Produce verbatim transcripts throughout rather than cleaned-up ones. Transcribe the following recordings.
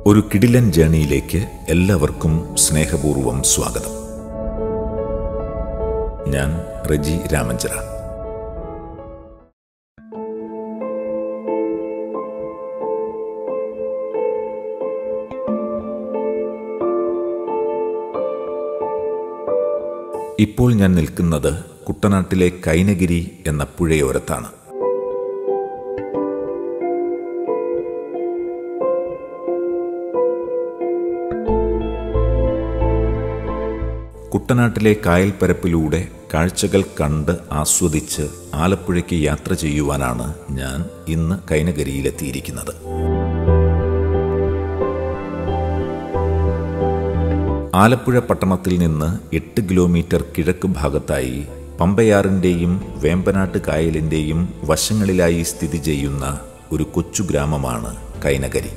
ഒരു കിടിലൻ ജേണിയിലേക്ക് എല്ലാവർക്കും സ്നേഹപൂർവ്വം സ്വാഗതം. ഞാൻ റെജി രാമഞ്ചിറ. ഇപ്പോൾ ഞാൻ നിൽക്കുന്നത് കുട്ടനാട്ടിലെ കൈനഗിരി എന്ന പുഴയോരത്താണ്. കുട്ടനാട്ടിലെ കായൽപ്പരപ്പിലൂടെ കാഴ്ചകൾ കണ്ട് ആസ്വദിച്ച് ആലപ്പുഴയ്ക്ക് യാത്ര ചെയ്യുവാനാണ് ഞാൻ ഇന്ന് കൈനഗരിയിലെത്തിയിരിക്കുന്നത്. ആലപ്പുഴ പട്ടണത്തിൽ നിന്ന് എട്ട് കിലോമീറ്റർ കിഴക്ക് ഭാഗത്തായി പമ്പയാറിൻ്റെയും വേമ്പനാട്ട് കായലിൻ്റെയും വശങ്ങളിലായി സ്ഥിതി ചെയ്യുന്ന ഒരു കൊച്ചു ഗ്രാമമാണ് കൈനഗരി.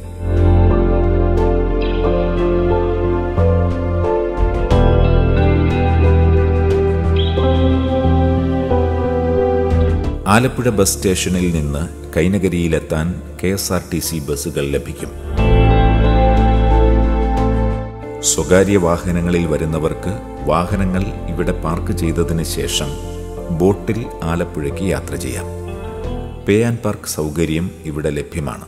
ആലപ്പുഴ ബസ് സ്റ്റേഷനിൽ നിന്ന് കൈനഗരിയിലെത്താൻ K S R T C ബസ്സുകൾ ലഭിക്കും. സ്വകാര്യ വാഹനങ്ങളിൽ വരുന്നവർക്ക് വാഹനങ്ങൾ ഇവിടെ പാർക്ക് ചെയ്തതിന് ശേഷം ബോട്ടിൽ ആലപ്പുഴയ്ക്ക് യാത്ര ചെയ്യാം. പേ ആൻഡ് പാർക്ക് സൗകര്യം ഇവിടെ ലഭ്യമാണ്.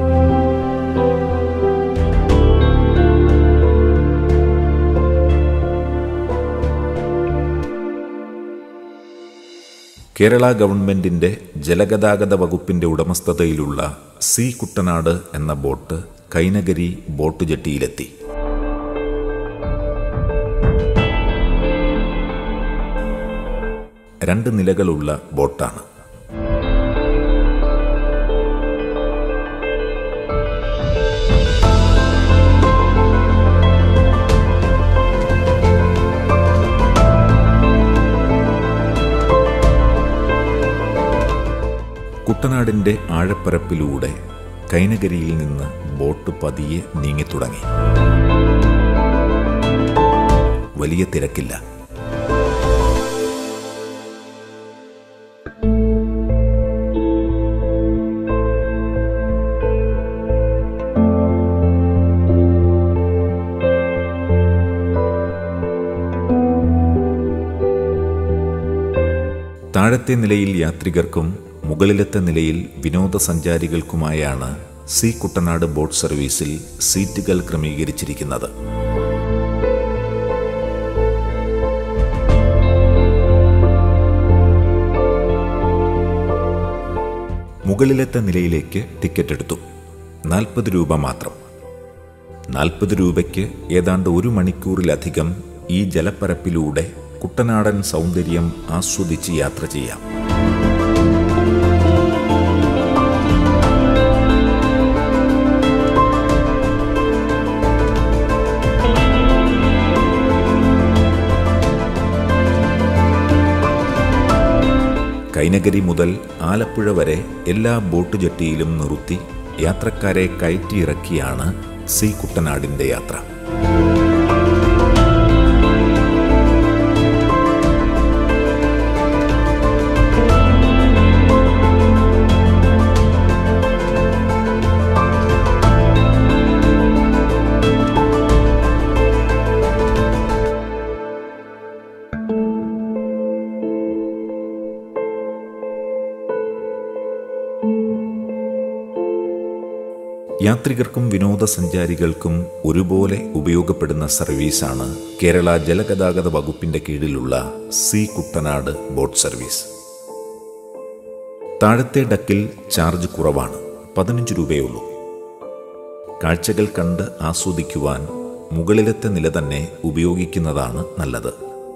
കേരള ഗവൺമെന്റിന്റെ ജലഗതാഗത വകുപ്പിന്റെ ഉടമസ്ഥതയിലുള്ള സി കുട്ടനാട് എന്ന ബോട്ട് കൈനഗരി ബോട്ട് ജെട്ടിയിലെത്തി. രണ്ട് നിലകളുള്ള ബോട്ടാണ്. കുട്ടനാടിൻ്റെ ആഴപ്പരപ്പിലൂടെ കൈനഗരിയിൽ നിന്ന് ബോട്ട് പതിയെ നീങ്ങിത്തുടങ്ങി. വലിയ തിരക്കില്ല. താഴത്തെ നിലയിൽ യാത്രികർക്കും മുകളിലത്തെ നിലയിൽ വിനോദസഞ്ചാരികൾക്കുമായാണ് സി കുട്ടനാട് ബോട്ട് സർവീസിൽ സീറ്റുകൾ ക്രമീകരിച്ചിരിക്കുന്നത്. മുകളിലത്തെ നിലയിലേക്ക് ടിക്കറ്റ് എടുത്തു. നാൽപ്പത് രൂപ മാത്രം. നാൽപ്പത് രൂപയ്ക്ക് ഏതാണ്ട് ഒരു മണിക്കൂറിലധികം ഈ ജലപ്പരപ്പിലൂടെ കുട്ടനാടൻ സൗന്ദര്യം ആസ്വദിച്ച് യാത്ര ചെയ്യാം. കൈനഗരി മുതൽ ആലപ്പുഴ വരെ എല്ലാ ബോട്ട് ജെട്ടിയിലും നിർത്തി യാത്രക്കാരെ കയറ്റിയിറക്കിയാണ് സി കുട്ടനാടിൻ്റെ യാത്ര. യാത്രികർക്കും വിനോദസഞ്ചാരികൾക്കും ഒരുപോലെ ഉപയോഗപ്പെടുന്ന സർവീസാണ് കേരള ജലഗതാഗത വകുപ്പിന്റെ കീഴിലുള്ള സി കുട്ടനാട് ബോട്ട് സർവീസ്. താഴത്തെ ഡക്കിൽ ചാർജ് കുറവാണ്. പതിനഞ്ച് രൂപയുള്ളൂ. കാഴ്ചകൾ കണ്ട് ആസ്വദിക്കുവാൻ മുകളിലത്തെ നില തന്നെ ഉപയോഗിക്കുന്നതാണ് നല്ലത്.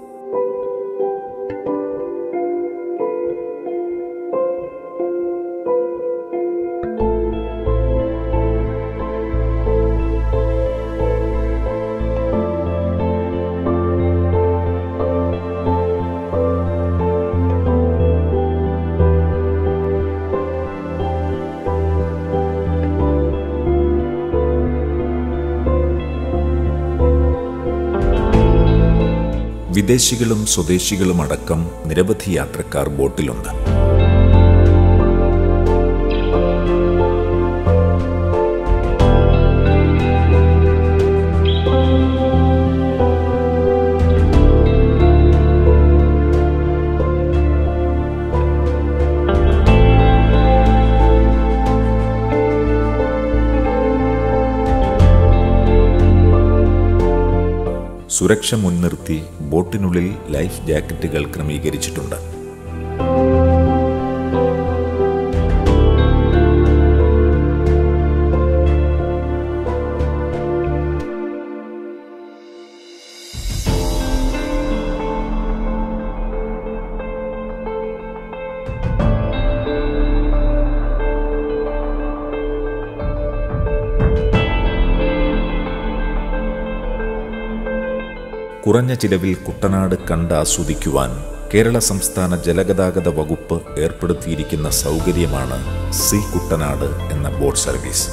വിദേശികളും സ്വദേശികളും അടക്കം നിരവധി യാത്രക്കാർ ബോട്ടിലുണ്ട്. സുരക്ഷ മുൻനിർത്തി ബോട്ടിനുള്ളിൽ ലൈഫ് ജാക്കറ്റുകൾ ക്രമീകരിച്ചിട്ടുണ്ട്. കുറഞ്ഞ ചിലവിൽ കുട്ടനാട് കണ്ടാസ്വദിക്കുവാൻ കേരള സംസ്ഥാന ജലഗതാഗത വകുപ്പ് ഏർപ്പെടുത്തിയിരിക്കുന്ന സൗകര്യമാണ് സീ കുട്ടനാട് എന്ന ബോട്ട് സർവീസ്.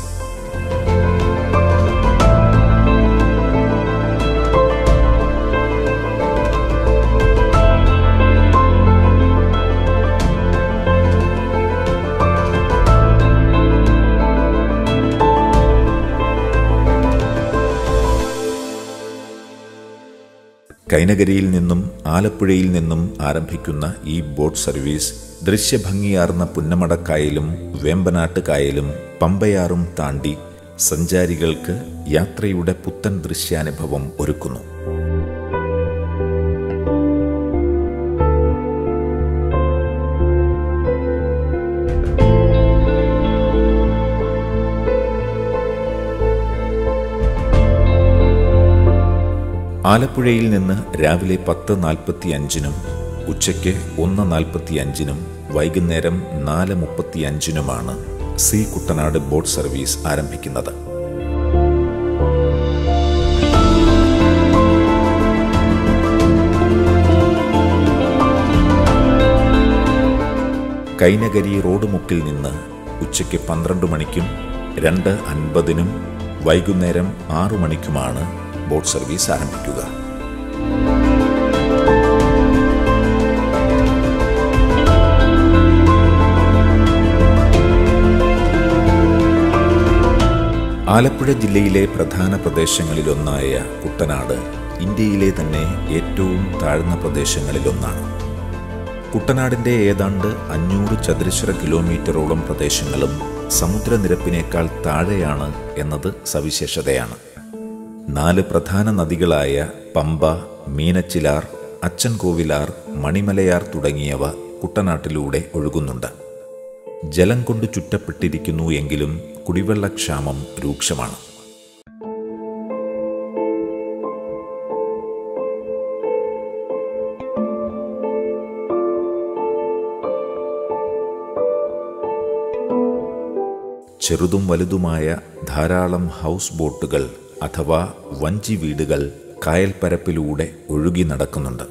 കൈനകരിയിൽ നിന്നും ആലപ്പുഴയിൽ നിന്നും ആരംഭിക്കുന്ന ഈ ബോട്ട് സർവീസ് ദൃശ്യഭംഗിയാർന്ന പുന്നമടക്കായലും വേമ്പനാട്ട് കായലും പമ്പയാറും താണ്ടി സഞ്ചാരികൾക്ക് യാത്രയുടെ പുത്തൻ ദൃശ്യാനുഭവം ഒരുക്കുന്നു. ആലപ്പുഴയിൽ നിന്ന് രാവിലെ പത്ത് നാൽപ്പത്തി അഞ്ചിനും ഉച്ചയ്ക്ക് ഒന്ന് നാൽപ്പത്തി അഞ്ചിനും വൈകുന്നേരം നാല് മുപ്പത്തി അഞ്ചിനുമാണ് സീ കുട്ടനാട് ബോട്ട് സർവീസ് ആരംഭിക്കുന്നത്. കൈനകരി റോഡ് മുക്കിൽ നിന്ന് ഉച്ചയ്ക്ക് പന്ത്രണ്ട് മണിക്കും രണ്ട് അൻപതിനും വൈകുന്നേരം ആറു മണിക്കുമാണ് ബോട്ട് സർവീസ് ആരംഭിക്കുക. ആലപ്പുഴ ജില്ലയിലെ പ്രധാന പ്രദേശങ്ങളിലൊന്നായ കുട്ടനാട് ഇന്ത്യയിലെ തന്നെ ഏറ്റവും താഴ്ന്ന പ്രദേശങ്ങളിലൊന്നാണ്. കുട്ടനാടിൻ്റെ ഏതാണ്ട് അഞ്ഞൂറ് ചതുരശ്ര കിലോമീറ്ററോളം പ്രദേശങ്ങളും സമുദ്രനിരപ്പിനേക്കാൾ താഴെയാണ് എന്നത് സവിശേഷതയാണ്. നാല് പ്രധാന നദികളായ പമ്പ, മീനച്ചിലാർ, അച്ചൻകോവിലാർ, മണിമലയാർ തുടങ്ങിയവ കുട്ടനാട്ടിലൂടെ ഒഴുകുന്നുണ്ട്. ജലം കൊണ്ട് ചുറ്റപ്പെട്ടിരിക്കുന്നു എങ്കിലും കുടിവെള്ളക്ഷാമം രൂക്ഷമാണ്. ചെറുതും വലുതുമായ ധാരാളം ഹൗസ് ബോട്ടുകൾ അഥവാ വഞ്ചി വീടുകൾ കായൽപ്പരപ്പിലൂടെ ഒഴുകി നടക്കുന്നുണ്ട്.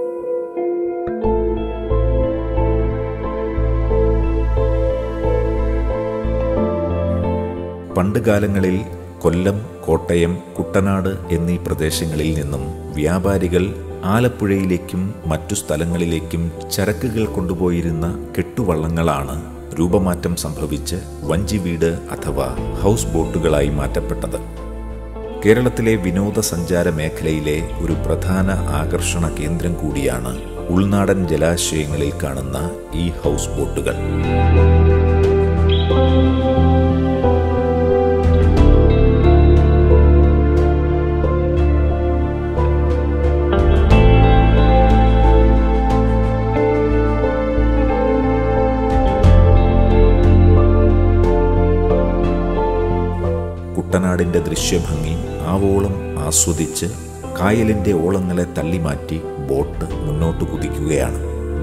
പണ്ടുകാലങ്ങളിൽ കൊല്ലം, കോട്ടയം, കുട്ടനാട് എന്നീ പ്രദേശങ്ങളിൽ നിന്നും വ്യാപാരികൾ ആലപ്പുഴയിലേക്കും മറ്റു സ്ഥലങ്ങളിലേക്കും ചരക്കുകൾ കൊണ്ടുപോയിരുന്ന കെട്ടുവള്ളങ്ങളാണ് രൂപമാറ്റം സംഭവിച്ച് വഞ്ചിവീട് അഥവാ ഹൗസ് ബോട്ടുകളായി മാറ്റപ്പെട്ടത്. കേരളത്തിലെ വിനോദസഞ്ചാര മേഖലയിലെ ഒരു പ്രധാന ആകർഷണ കേന്ദ്രം കൂടിയാണ് ഉൾനാടൻ ജലാശയങ്ങളിൽ കാണുന്ന ഈ ഹൗസ് ബോട്ടുകൾ. കുട്ടനാടിൻ്റെ ദൃശ്യഭംഗി ആവോളം ആസ്വദിച്ച് കായലിൻ്റെ ഓളങ്ങളെ തള്ളിമാറ്റി ബോട്ട് മുന്നോട്ട് കുതിക്കുകയാണ്.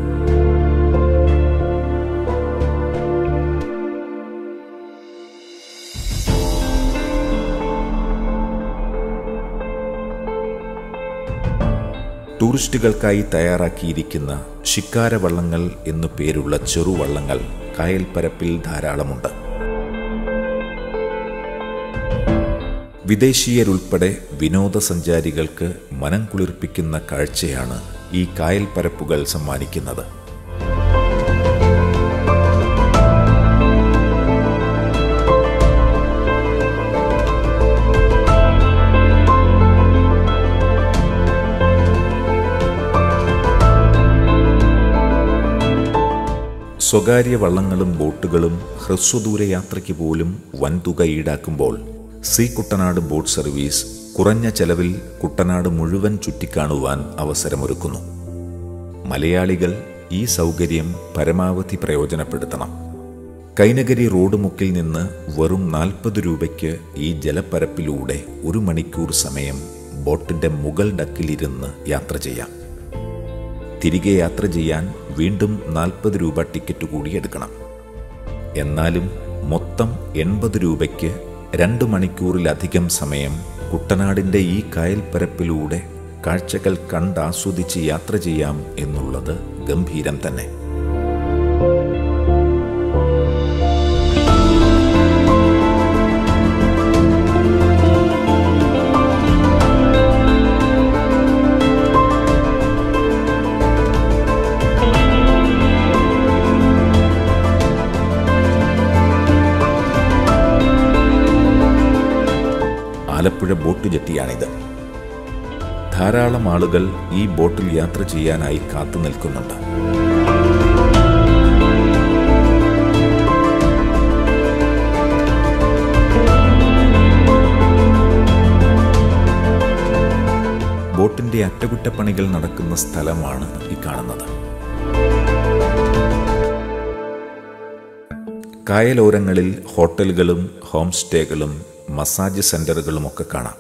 ടൂറിസ്റ്റുകൾക്കായി തയ്യാറാക്കിയിരിക്കുന്ന ശിക്കാരവള്ളങ്ങൾ എന്നു പേരുള്ള ചെറുവള്ളങ്ങൾ കായൽപ്പരപ്പിൽ ധാരാളമുണ്ട്. വിദേശീയരുൾപ്പെടെ വിനോദസഞ്ചാരികൾക്ക് മനം കുളിർപ്പിക്കുന്ന കാഴ്ചയാണ് ഈ കായൽപ്പരപ്പുകൾ സമ്മാനിക്കുന്നത്. സ്വകാര്യ വള്ളങ്ങളും ബോട്ടുകളും ഹ്രസ്വദൂര യാത്രയ്ക്ക് പോലും വൻതുക ഈടാക്കുമ്പോൾ സീ കുട്ടനാട് ബോട്ട് സർവീസ് കുറഞ്ഞ ചെലവിൽ കുട്ടനാട് മുഴുവൻ ചുറ്റിക്കാണുവാൻ അവസരമൊരുക്കുന്നു. മലയാളികൾ ഈ സൗകര്യം പരമാവധി പ്രയോജനപ്പെടുത്തണം. കൈനകരി റോഡ് മുക്കിൽ നിന്ന് വെറും നാൽപ്പത് രൂപയ്ക്ക് ഈ ജലപ്പരപ്പിലൂടെ ഒരു മണിക്കൂർ സമയം ബോട്ടിൻ്റെ മുകൾ ഡക്കിലിരുന്ന് യാത്ര ചെയ്യാം. തിരികെ യാത്ര ചെയ്യാൻ വീണ്ടും നാൽപ്പത് രൂപ ടിക്കറ്റ് കൂടി എടുക്കണം. എന്നാലും മൊത്തം എൺപത് രൂപയ്ക്ക് രണ്ട് മണിക്കൂറിലധികം സമയം കുട്ടനാടിൻ്റെ ഈ കായൽപ്പരപ്പിലൂടെ കാഴ്ചകൾ കണ്ടാസ്വദിച്ച് യാത്ര ചെയ്യാം എന്നുള്ളത് ഗംഭീരം തന്നെ. ആലപ്പുഴ ബോട്ട് ജെട്ടിയാണിത്. ധാരാളം ആളുകൾ ഈ ബോട്ടിൽ യാത്ര ചെയ്യാനായി കാത്തു നിൽക്കുന്നുണ്ട്. ബോട്ടിന്റെ അറ്റകുറ്റപ്പണികൾ നടക്കുന്ന സ്ഥലമാണ് ഈ കാണുന്നത്. കായലോരങ്ങളിൽ ഹോട്ടലുകളും ഹോം സ്റ്റേകളും മസാജ് സെന്ററുകളുമൊക്കെ കാണാം.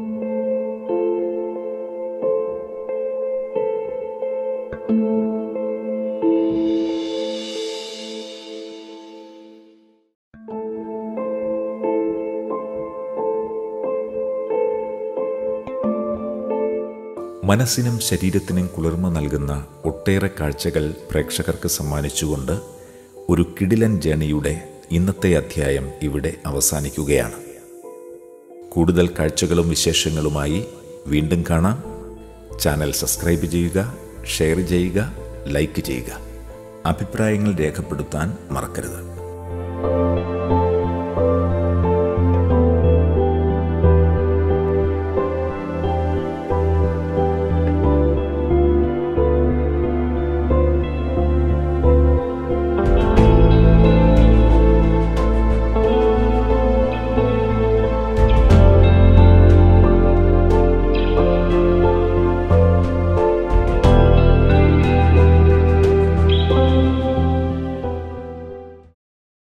മനസ്സിനും ശരീരത്തിനും കുളിർമ നൽകുന്ന ഒട്ടേറെ കാഴ്ചകൾ പ്രേക്ഷകർക്ക് സമ്മാനിച്ചുകൊണ്ട് ഒരു കിടിലൻ ജേണിയുടെ ഇന്നത്തെ അധ്യായം ഇവിടെ അവസാനിക്കുകയാണ്. കൂടുതൽ കാഴ്ചകളും വിശേഷങ്ങളുമായി വീണ്ടും കാണാം. ചാനൽ സബ്സ്ക്രൈബ് ചെയ്യുക, ഷെയർ ചെയ്യുക, ലൈക്ക് ചെയ്യുക. അഭിപ്രായങ്ങൾ രേഖപ്പെടുത്താൻ മറക്കരുത്.